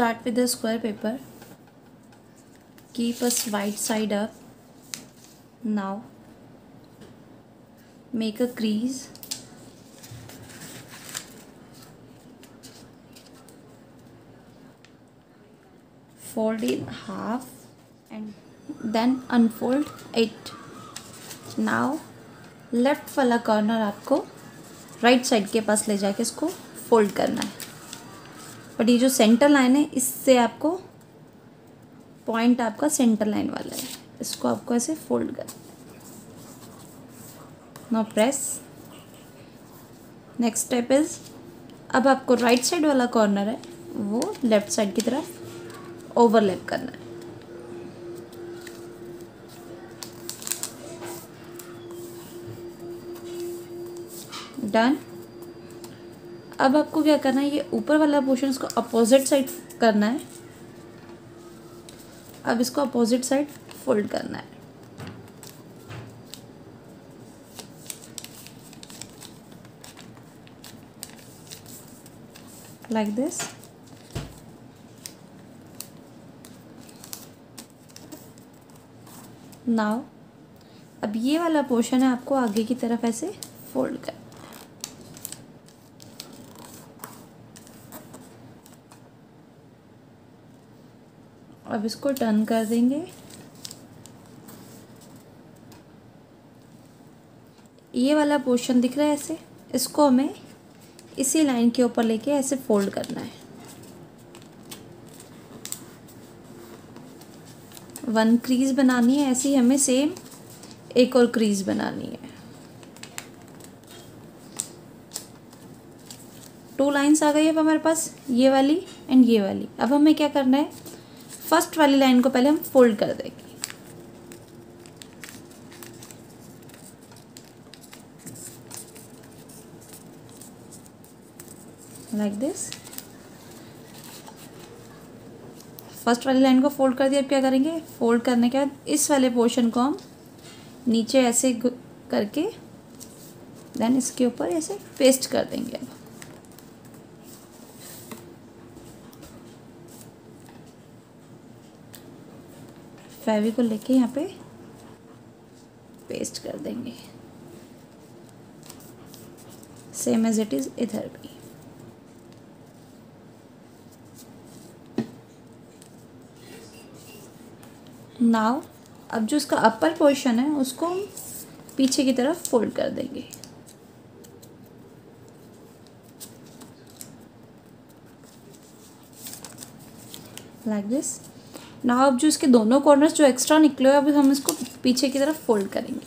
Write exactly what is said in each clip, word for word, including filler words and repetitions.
start with the square paper. Keep a right side up. Now make a crease. Fold in half and then unfold it. Now left वाला corner आपको right side के पास ले जाके इसको fold करना है, बट ये जो सेंटर लाइन है इससे आपको पॉइंट आपका सेंटर लाइन वाला है, इसको आपको ऐसे फोल्ड करना है. Now press. Next step is, अब आपको राइट साइड वाला कॉर्नर है वो लेफ्ट साइड की तरफ ओवरलैप करना है. डन. अब आपको क्या करना है, ये ऊपर वाला पोर्शन इसको अपोजिट साइड करना है. अब इसको अपोजिट साइड फोल्ड करना है. Like this. नाउ अब ये वाला पोर्शन है आपको आगे की तरफ ऐसे फोल्ड करना है. अब इसको टर्न कर देंगे. ये वाला पोर्शन दिख रहा है ऐसे, इसको हमें इसी लाइन के ऊपर लेके ऐसे फोल्ड करना है. वन क्रीज बनानी है, ऐसी हमें सेम एक और क्रीज बनानी है. टू लाइंस आ गई अब हमारे पास, ये वाली एंड ये वाली. अब हमें क्या करना है, फर्स्ट वाली लाइन को पहले हम फोल्ड कर देंगे. Like this. फर्स्ट वाली लाइन को फोल्ड कर दिया. अब क्या करेंगे, फोल्ड करने के बाद इस वाले पोर्शन को हम नीचे ऐसे करके देन इसके ऊपर ऐसे पेस्ट कर देंगे. अब फेविकोल लेके यहाँ पे पेस्ट कर देंगे, सेम एज इट इज इधर भी. नाउ अब जो इसका अपर पोर्शन है उसको हम पीछे की तरफ फोल्ड कर देंगे. Like this. नाउ अब जो इसके दोनों कॉर्नर्स जो एक्स्ट्रा निकले हुए, अब हम इसको पीछे की तरफ फोल्ड करेंगे.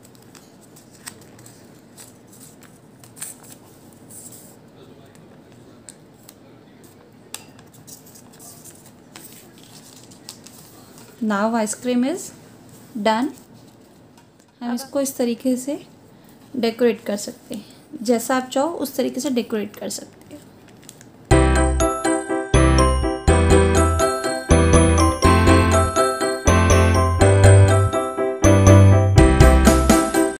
Now ice cream is done. हम इसको इस तरीके से डेकोरेट कर सकते हैं, जैसा आप चाहो उस तरीके से डेकोरेट कर सकते हैं.